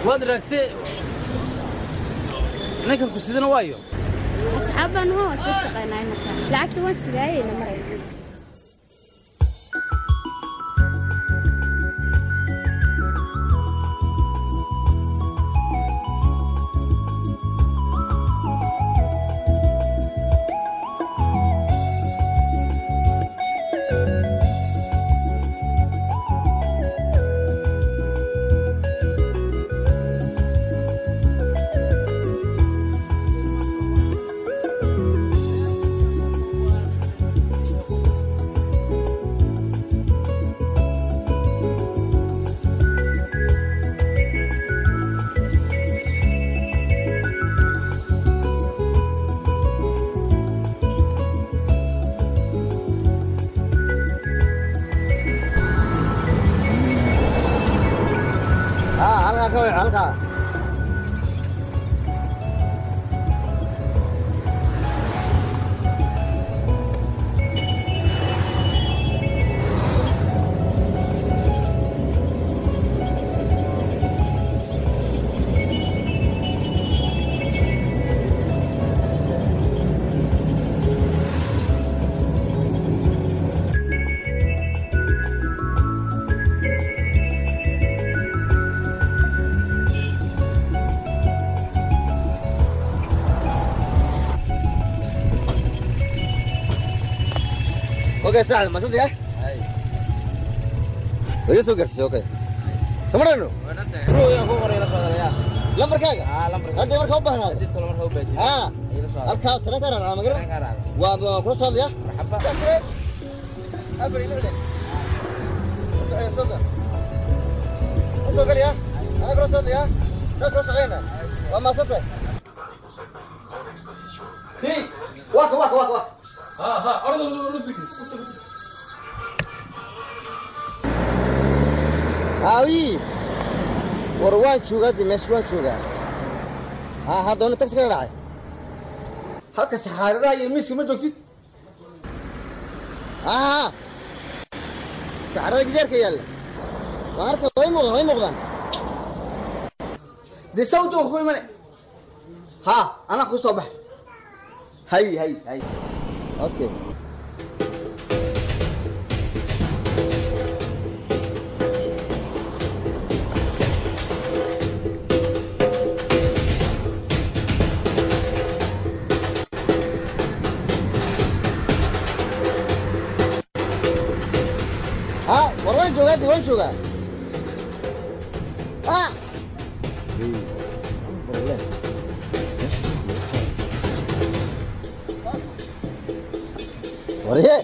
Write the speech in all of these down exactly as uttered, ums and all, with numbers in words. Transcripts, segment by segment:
وادركتي نكن كسيدنا وايو أصحابنا هو سيشقينا هنا لعبت وين سجاي نمري halka اوكي ساعد ما صدق اي ويسو قرسي اوكي تمرنوا رو يا كو قرينا سودايا لمبر كاغا اه لمبر هدي marka u baahnaado hadii soo marka u baajiyo ها halka tara tara ma garan waa ku soo diya marxaba abri lele ay soda soo galiya ana ku soo diya saas soo shaqeynaa waa ma sabta hi waka waka waka ها ها أرض الأولمبيك هاوي وروان شو قدي مش روان شو قا ها ها دون تكسر راعي هذا سحارة راعي الميس كم دوكتي ها سحارة كدير كيال وعارف وين مغلان وين مغلان دي صوته أخوي من ها أنا أخو صباح هاي هاي هاي اوكي ها وين جوجا وين جوجا ها وريه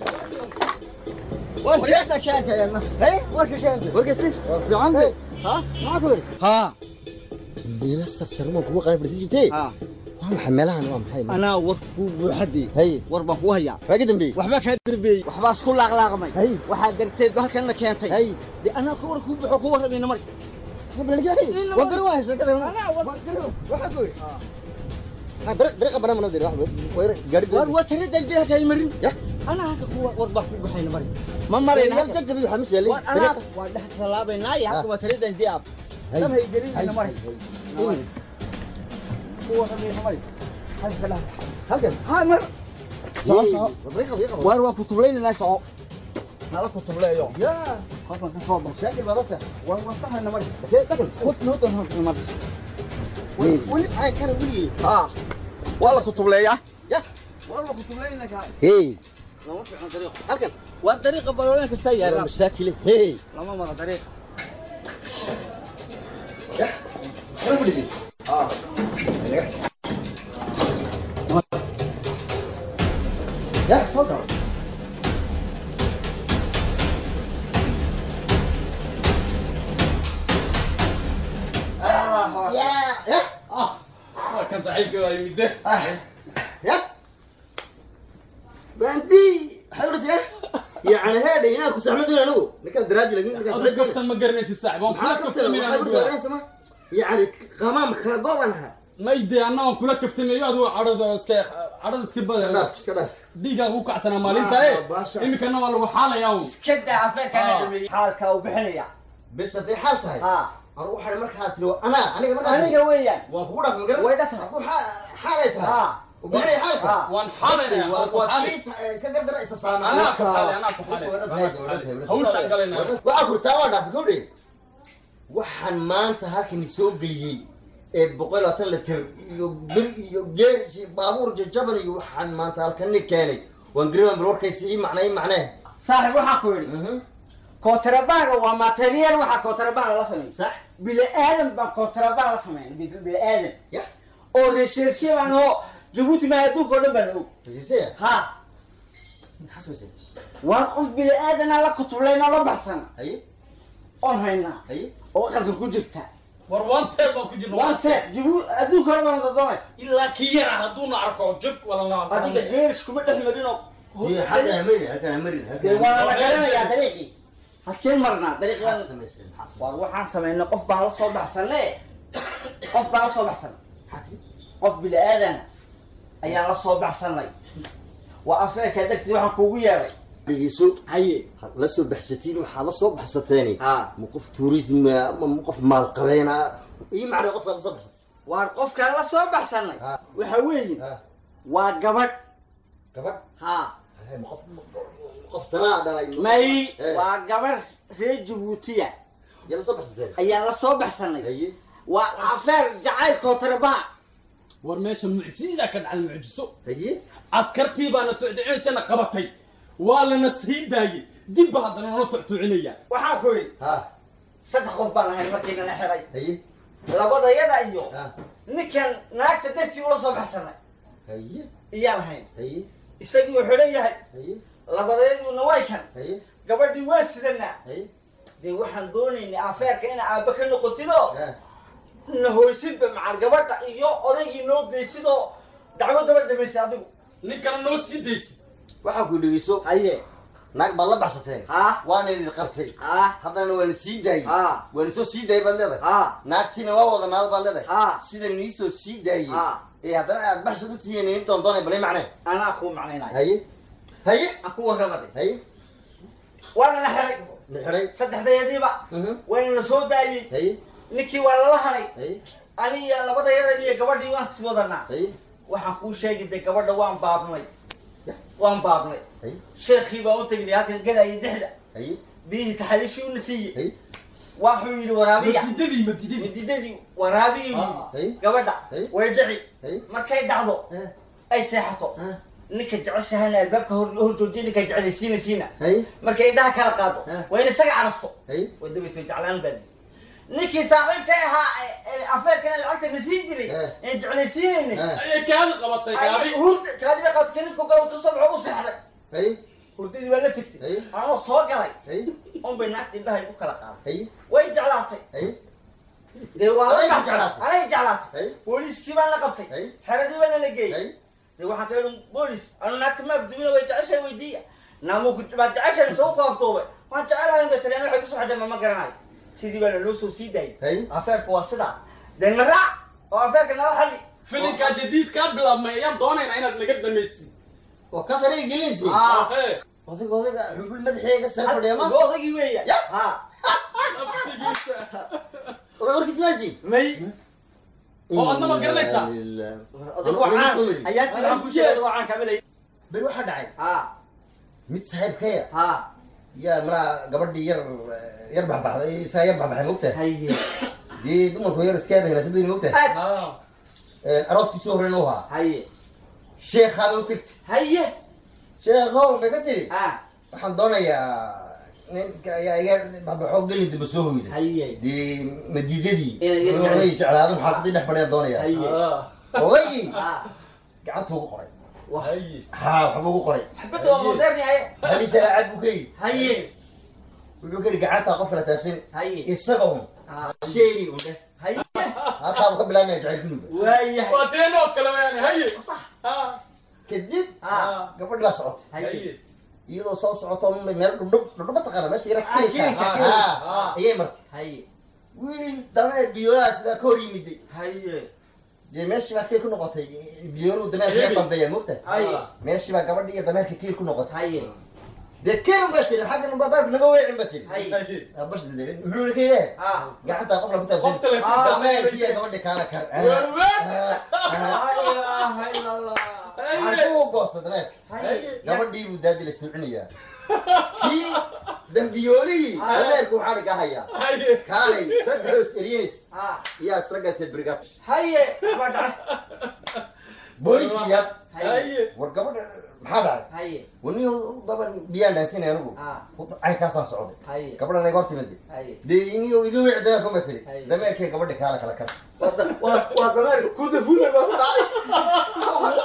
وش انت كانت يا ابن ايه وش كانت ورقسي في عندي ها ما اقول ها دي لسه سرمك هو قايب رتيجتي ها ما محملها انا محي انا وركو وحدي هي وربا كو هيا فاقدم بي وحبا كدربي وحبا اسكو لاقلاقمي هي waxa darteed halkan keentay hay di ana ku warku buxo ku warabina mar qablajahay waqar waa shaqada ana waqar waxa ku ها درق درق بنا منو دير واحد وير غادي وار وتري دجيها كاي مرين انا هكا كو وربا كو بخاين مري ما مرين هل ججبي خمس يلي انا وا دخ طلابينا يا هكا وتري دجي اب لم هي جرين انا مري هو خمي مري هل فلا هل ها مر وار وا كتبلين لا سو نلا كتبليو يا هكا كفوض شكل بابك وار وصح انا مري دخل خد نوت مري وين هاي كان ولي اه والله كتب لي يا والله كتب لي انك هي لما في عن طريق اكل والطريق بلولين كستايا مشاكل هي لما ما طريق يا كان ولي اه يا تفضل يا يا اه كان صاحبك يمده يا بنتي حضرتك يعني هذا هنا كنت احمد انا نكل دراجي لكن نكل كابتن ما قرنيش الساعه يعني قمام كلا قولنها ما يدي انا كل كفتمياد وعرض اسك عرض اسك شرف شرف ديغا هو كعسنا مالينتا ايه يمكن انا والله حاله يوم كدا عفاك انا حالك وبحنيا بس في حالتها ها اروح على مركز لو انا انا مركز aniga weeyaan وكودا في مقر way dhatahay حالتها ها وبني حالتها وان حالنا وكيس اسكا قدر رئيس الصامع انا كحالي انا كحالي هو شغلنا واكو تاوانا في كودي waxaan maanta halkan soo galiyay ee boqol iyo toban litir iyo bir iyo geer baabuur jajaban iyo waxaan maanta halkan keenay waan garan balwarkaysi ii macnay macnaa saaxib waxa ku yiri kontrabaaga waa material waxa kontrabaaga la sameeyay sax bile aadan ba kontrabaaga la sameeyay bile aadan ya oo research ano Djibouti ma adu ko dhan baa research ha xasuusin waa qof bile aadan la kutublayna la baxsan ay on hayna ay oo qalka ku jirta war wante ba ku jirno wante jibu adu ko dhan doonay illa kiyara haduna arko jib wala la adiga deesh kuma dhaxmarino هي حتى امرين حتى امرين dee waa la garanayaa dariiqi hakeen marna dariiqan sameeyay waa waxaan sameeynaa qof baa la soo baxsanay qof baa la soo baxsan حتى qof bil aadan ayaa la soo baxsanay waa afeerka dagtii waxaan kuugu yeeray dhigiiso haye la soo baxsatiin waxa la soo baxsateeni ha muqaf tourism ma qof maal qabeena ii macna qof la soo baxsatay waa qofka la soo baxsanay waxa weeyii waa gabadh gabadh ha qof qof sanaa dhalay may waa gabadh reer Djibouti yalla soo baxsatay ayaa la soo baxsanay haye waa afeer jacayl kontrabaa war meesha mucjiza ka dhacal mucjiso haye askartii baana tuuciisana qabatay wala nasiiday dib hadana noo tuucinaya waxa ku yiri ha saddex qof baan ahay markii la xiray haye labada yada iyo ha ninkan naagta dartii ula soo baxsanay haye iyaan ahayn haye isagii wuxuu leeyahay haye labadayaduna way kan haye gabadhii waa sidana haye dee waxaan doonaynaa afeerka in aabba ka noqotido ha nahooysidba macal gabadha iyo odaygii noo geysido dacwo gabadh dhamaysa adigu ninkana noo sii deysi waxa ku dhigiso haye naag baa la baxsateen ha waana idin qabtay ha haddana waa la sii daayay ha waa la soo sii daayay baad leedahay ha naagtiina waa wada naad baad leedahay ha sida nii soo sii daayay ha ee haddana aad baxsad u tihiin in doon doonay balay macnaa anaa kuu macnaynaya haye haye aan ku warramay haye waana la xiray nixray saddexdayadiiba mhm wayna la soo daayay haye ninkii waa lala haray haye aniga labadayada iyo gabadhii waan sii wadanaa haye waxaan kuu sheegay dee gabadha waan baabnay waan baabnay haye sheekhii baan u tagnay halkan galayay dexda haye biyihii taxaliishii una siiyey haye waxuu yidhi waraabiya madidadii madidadii mididadii waraabiyi haye gabadha haye way dhici haye markay dhacdo ha ay seexato ha ninka jeceshahana albaabka hordoodiya ninka jecelaysiinaysiina haye markay indhaha kala qaado waa in isaga carabto haye waa dabayto jeclaan baadi ninkii saaxiibkay ahaa afeerkana lacagta na siin jiray ee jecelaysiinayna ay kaadi qabatay kaadi hurd kaadi bay qaatay kanifku galo ka soo baxo u seexday haye hurdadii baa la tagtay anoo soo galay haye on bay naagta indhahay u kala qaaday haye way jeclaatay haye dee waa la Anay baxsay jeclaatay. anay jeclaatay haye booliiskii baan la qabtay haye xeradii baana la geeyey haye dee waxaan ka idhi boolis anu naagta ma afdumina way jeceshahay weydiiya naamuku baad jeceshahay soo kaaftoobay waan jecelahay bay tiri waxay kusoo xidhay ma garanayo sidii baana loo soo sii daayay haye afeerku waa sidaa dee na raac oo afeerka nala xali filinka jadiid ka bilaabmay ayaan doonaynaa inaad naga dhamaysid oo ka sare gelinsi Ah. odayga odayga xubul madaxeega sare fadhiya ma odagii weeya Ya. ha naftigiisa oday warkiis maashi may oo adna ma garanaysaa odag waxaan ayaa tii waxaan ku sheegay waxaan kamilay beri waxaa dhacay ha mid saaxiibkaya ha yaa maraa gabadhii yar yar baxbaxday isaa yar baxbaxay mogtahay haye dee dumarku yar iska dhaglasadayni mogtahay aad ها arooskiisii horeyna u ahaa haye sheekhaaba u tagtay haye sheekhow bay ka tiri ha waxaan doonayaa ninka ayaa iga baxbaxoo geli damba soo hoyda haye dee madiidadii Inay yar inay jeclaado maxaafadii dhex fadhiya doonaya haye ها odaygii ha gacanta ugu qoray هاي haa waxba ugu qoray xabad waa moderni haye haliisa laacab buu ka yidhi haye wuxuu ka yidhi gacanta qof kala taabsan haye isaga un ha sheegi un dheh haye halkaabuu ka bilaabmaya jacayl gunuba waayahay واتين وكلام يعني هاي صح ها kadib ha gabadh baa socotay haye هاي iyadoo soo socoto meel dhudhub dhudhub ma taqaana meesha yara Ah, keelka keelka, ah keelka. ah, ayay martay haye wiil dameer biyoolaha sidaa ka hor yimiday haye dee meeshii baa keel ku noqotay biyooluhu dameerka ka dambeeya mogta haye meeshii baa gabadhii iyo dameerka keel ku noqotay haye ذكروا بس حاجه من بابك نقوي عم بتل هاي بس محلول كده اه قعدت اقف لك تفسير قفت لك اه ما تفسير. هي قبل كان كر وين وين؟ لا اله الا الله عارفوا قصه تمام هاي قبل دي ودادي الاستوعانيه في دمبيولي تمام وحرق هيا هاي كالي سدح سيريس اه يا سرقه البريغات هاي بعد بوليس يا هاي ورقبل محابع هاي ونيو طبعا بيان ناسين انو اه ay ka soo socday هاي gabadha ay gortimadi هاي deeniyo igu wicdaa kuma fili Hay. dameerkay gabadha kala kala kar waa dameerka ku dafuulay baa dhacay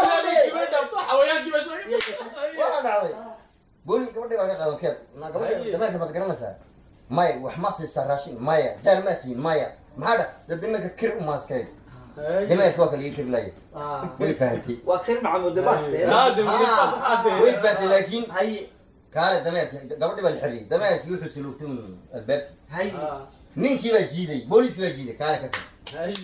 حويان كيف شيء waa dhacday booli gabadha waa qaado keed na gabadha Hay. dameerka baad garanaysaa maya wax ma siisaa raashin maya jarmaatiin maya maxaa dha dameerka kir u maaskay dameerka waa kala kir laayay اه way fahanti waa kir macamud baas هذا way fahanti laakiin هاي kaale dameerka gabadha baa la xiriyay dameerka wuxuu siluugtay albaab هاي ninkii baa jiiday booliiskii baa jiiday kaale ka kale هاي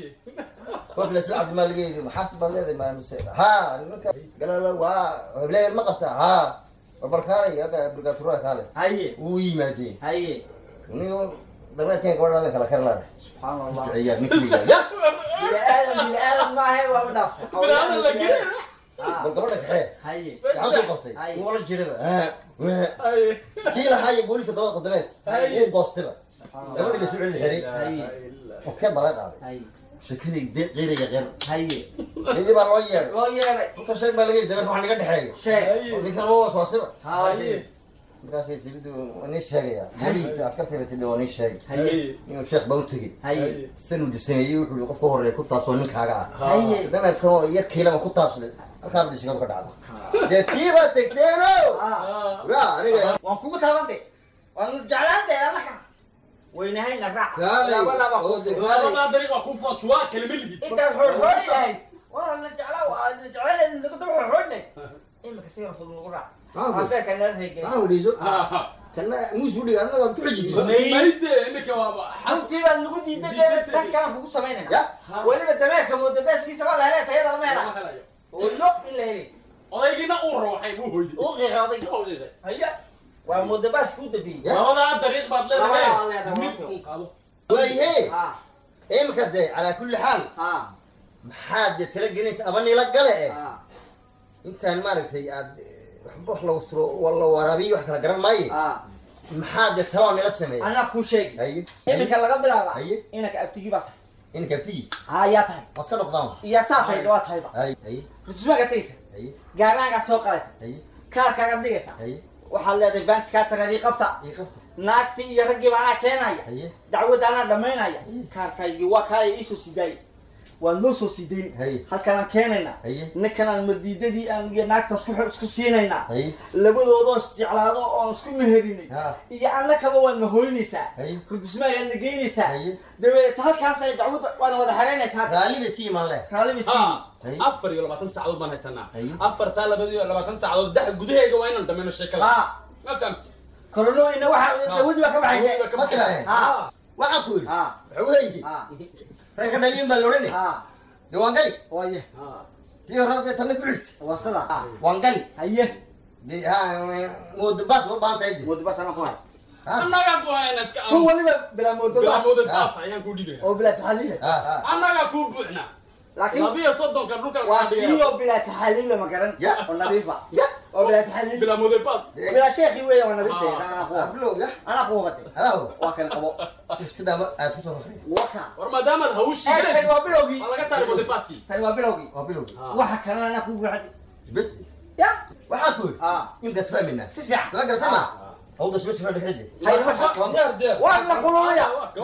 قلت له سلعة ما لقيت محاسب هذا ما مسك ها قال له وا بلاي ما قطع ها وبركاري هذا بركاتورات هذا هاي وي ما دين هاي نيو دابا كان قول هذا كلا كرلا سبحان الله عيال نكمل يا بني ادم بني ادم ما هي ولا دافع من هذا اللي قال اه قبل لك حي هاي عاود قطي هاي. والله جرب ها هاي كيلا هاي يقول لك دابا قدامك هاي. هو قصتبه سبحان قبل الله لك سوق الحري هاي. وكان بلاغ هذا هاي شكلي غير غير هاي يجي بالله يا loo yeelay انت شيء ما لقيت دابا waxaan naga dhaxeeyo sheeg ninkan oo soo هاي markaasay tiridu waan sheegaya waliid askartay tiridu waan sheegay هاي inuu sheekh baa u tagay هاي sanu disameeyay wuxuu qofka horeeyay ku taabsoo ninkaaga ah هاي dameerka oo yar kiilama ku taabsaday halkaa bad shaqada ka dhacdo dee tiiba tagteeno اه raa aniga waan kugu taabantay waan jeclaantay anaka weynahayna raac laba laba oo qof هذا طريق اكون فشوا كلمه اللي intaad xorxooni lahayd warana jeclaa waa jeclaan nagu daba xorxoonay imika sigan fudud nagu raac afeerka nala reegay aa wadiiso kana muus buu dhigaa annaga ku xijisay ميت انك وابا halkii baad nagu diiday dee tan kalaan kugu samaynayna weliba dameerka mooda baaskiisa waa la helay tayada meela oo lo in la helay odaygiina uu ruuxay buu hoyday uu qiiqooday haya waa mooda baaski u dabiyey labada dariiq baad leedahay Labada waa leedahay. mid uu qaado waayee ها imka dee calaa kulli xaal ها maxaad dee tala gelinaysa abanii la gale eh ها intaan maaragtay aad waxba wax lagu suro walla waraabiyo wax kala garan maaye ها maxaad dee taloo nila sameeya انا كل شيء haye imika laga bilaaba Haye. inaka abtigi baa tahay inka abtigi ها yaa tahay waska noqdaan iyo saatay waa tahayba haye haye rusmaga taysa haye gaaraaga soo qalaysa haye kaarkaaga dhigaysa haye waxaa leedahay baantikaa taradii qabta ii qabto naagtii iyo raggii baa anaa keenaya haye dacwadda anaa dhammaynaya Haye. kaarkaygii waa kaaya iisoo sidaayay waa noo soo sidayn Haye. halkanaan keenaynaa haye ninkanaan madiidadii aan iyo naagtaas ku isku siinaynaa haye labadoodoo isjeclaado oon isku meherinay Ha. iyo annakaba waad nahoynaysaa Haye. rudusmaagaad nageynaysaa Haye. dabeeta halkaas ay dacwadda waana wada xeraynaysaa raalli ba iska imaan leh raalli miskiin ها Haye. afar iyo labaatan saacadood baan haysanaa Haye. afartaa labada iyo labaatan saacadood dax gudahayga waa inaan dhammayno sheekada ها ma fahamti koronooyina waxa dawadii baa ka baxaysay Ma tiraaheen? ها waxaan ku yidhi ها waxa weeye ها reerka dhaliyin baa loodhani ها dee waan gali waaye tii horabka tanna ku xigsi waa sida ها waan gali haye dee ha mooda baas ma baahan tahay dee moodbas ama ku hay annagaa ku hayna iska ku waliba bilaa moodbas bilaamooda baas ayaan ku dhibina oo bilaa taxaliil ha ha annagaa kuu buuxna laakiin labiyo soddonka dhulka waa tiyo bilaa taxaliil ma garan Ya. oo nadiifa ya oo bilaa taxaliil bilaamooda baas bilaa sheekhi weeye waa nadiifta ana ku ablo ya ana ku wabatay hadaw waa kan qabo iska daama aad ku soo noqday waka war maadaamaad hawshii ee tani galaysid waa bilowgii waa laga saari mooda baaskii tani waa bilowgii waa bilowgi waxa kalena ana ku buuxday best ya waxaan ku yidhi ها intaas fahmayna si fiican soo garatama awdas bes fadhi xidde Haye, ma- deer deer waa la kululaya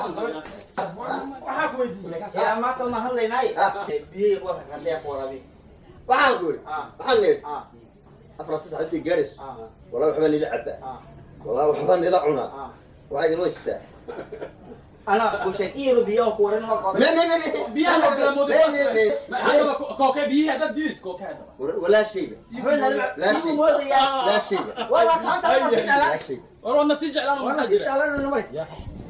Ah, waxaa ku weydiiyey yaa maanta ma hadlaynay Ah. biyey waa kadee ku warabi waxaan ku yidhi ah waxaan leeyahay ah afar tis hadii gaadhis ah walaa waxbaa nila cabaa ah walaa waxbaa nila cunaa ah waxaa idin weystaa ana ku sheekiyo biyo ku waran ma qabo me me me me biyaha bilaamooda me baas me me hadaba kookee biyihii haddaad dilis kookee hadaba walaa shayba xubna لا la شيء. moodaya laa shayba waa saanta ma si laa jala shayba war wadna sii jeclaan wana si jala no mari ya